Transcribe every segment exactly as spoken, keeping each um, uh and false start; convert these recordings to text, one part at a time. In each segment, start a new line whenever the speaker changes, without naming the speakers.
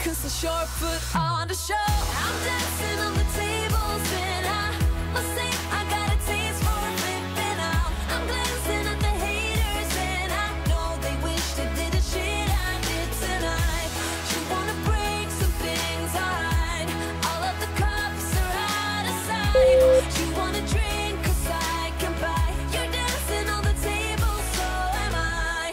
'cause I sure put on the show. I'm dancing on the tables and I must say I got a taste for flipping out. I'm glancing at the haters and I know they wish they did the shit I did tonight. You wanna break some things, alright. All of the cups are out of sight. You wanna drink 'cause I can buy. You're dancing on the table, so am I.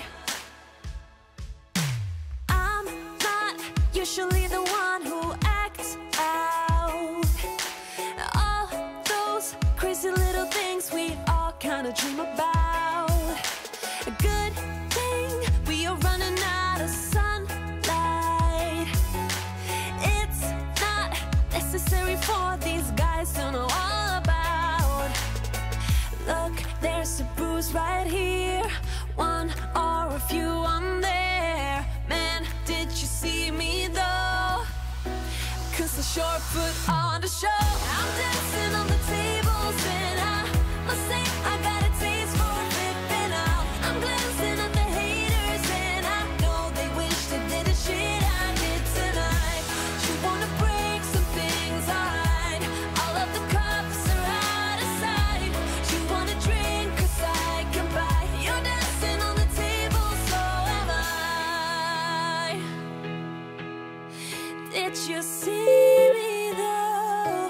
I'm not usually the one who acts out. All those crazy little things we all kinda dream about. A good thing we are running out of sunlight. It's not necessary for these guys to know all about. Look, there's a bruise right here, one or a few on there. Man, did you see me though? 'Cause I sure put on the show. I'm dancing on the tables and I must say I got a taste for flipping out. I'm glancing at the haters and I know they wish they did the shit I did tonight. You wanna break some things, alright. All of the cups are out of sight. You wanna drink 'cause I can buy. You're dancing on the table, so am I. Did you see me though?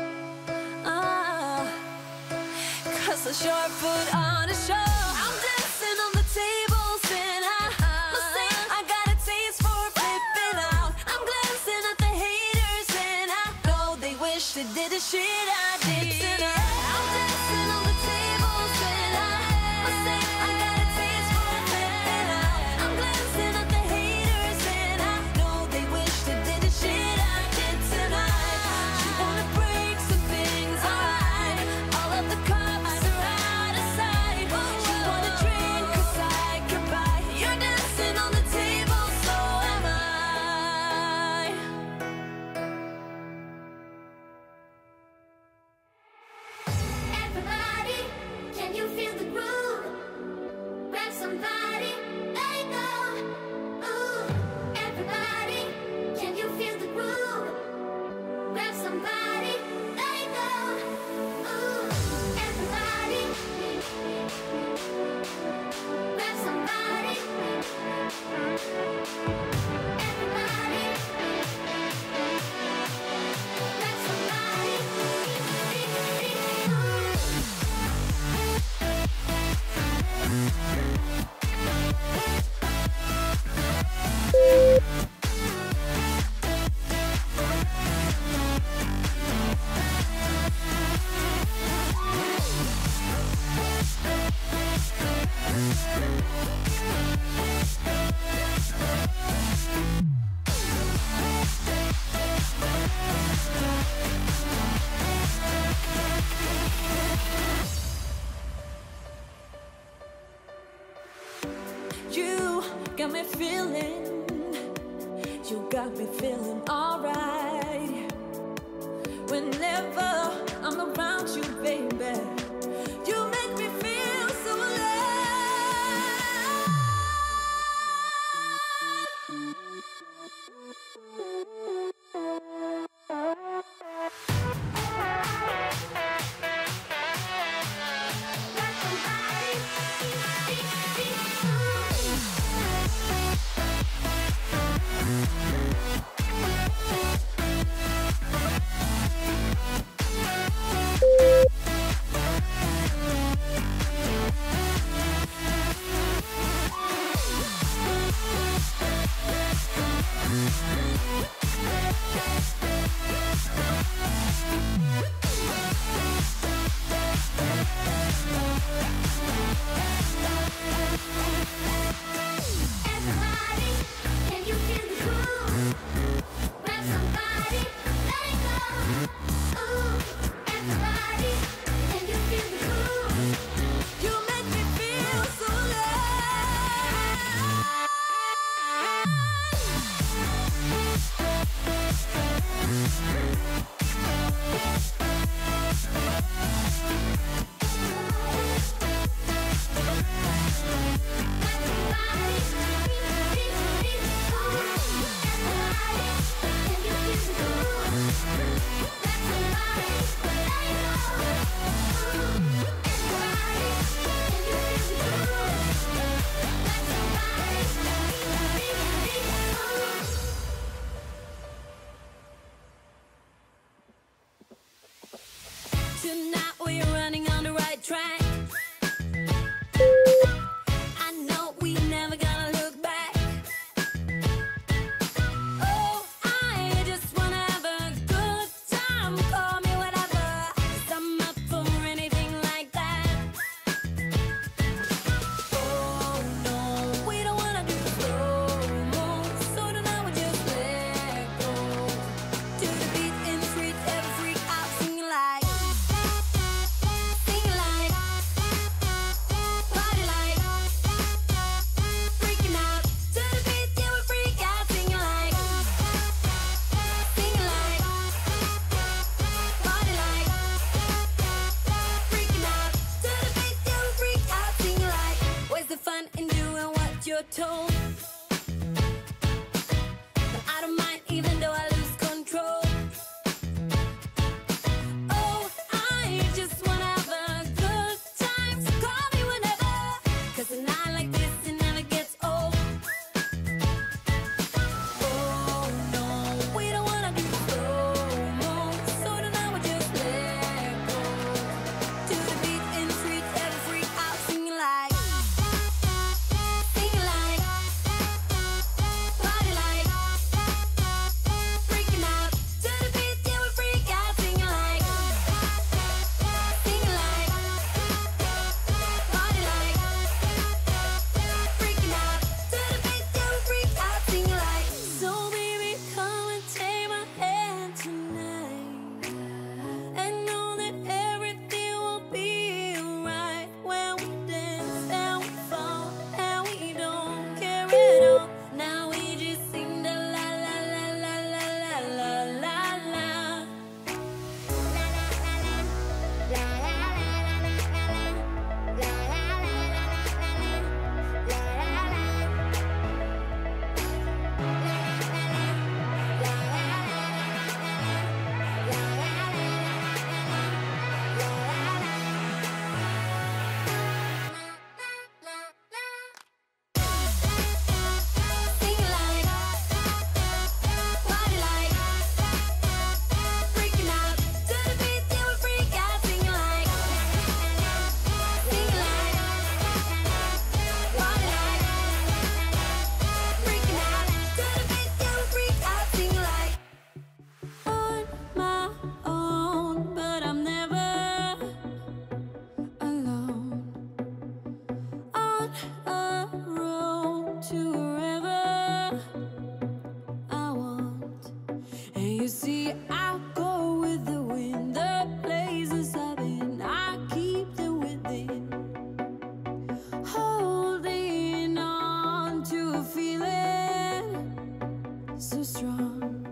Ah, 'cause I sure put on a show. I'm dancing on the tables and I must say I got a taste for flipping out. I'm glancing at the haters and I know they wish they did the shit I did tonight. I'm dancing on the tables and I must say I got a taste for flipping out. I'm glancing at the haters and I know they wish they did the shit I did tonight. You wanna break some things, alright. All of the cups are out of sight. You wanna drink 'cause I can buy. You're dancing on the table, so am I.
Everybody, can you feel the groove? Grab somebody, let it go. Ooh, everybody, can you feel the groove? Grab somebody, let it go. Ooh, everybody, grab somebody. Everybody, grab somebody.
You got me feeling, you got me feeling alright. Whenever I'm around you, baby, you make me feel so alive. Tonight we're running on the right track. I know we never gonna look back. Oh, I just wanna have a good time. Call me whatever, 'cause I'm up for anything like that. Oh no, we don't wanna do slow-mo, so tonight we just let go. To the beat in the street, every freak out singing like, singing like, party like, freaking out. To the beat, yeah, we freak out singing like, singing like, party like, freaking out. To the beat, yeah, we freak out singing like. Where's the fun in doing what you're told? But I don't mind even though I lose control. Oh, I just wanna have a good time, so call me whenever, 'cause a night like this, it never gets old. Oh no, we don't wanna do slow-mo, so tonight we just let go. To the beat in the street, every freak out singing like, singing like, party like, freaking out. To the beat, yeah, we freak out singing like, singing like, party like, freaking out. To the beat, yeah, we freak out singing like. So baby, come and take my hand tonight, and know that everything will be alright when we dance and we fall and we don't care at all. Now we just sing the la la la la la la la la la. Singing like, party like, freaking out. To the beat, yeah, we freak out singing like, singing like, party like, freaking out. To the beat, yeah, we freak out singing like. On my own, but I'm never alone. On a road to wherever I want. And you see, I go with the wind. The places I've been, I keep them within. Holding on to a feeling so strong.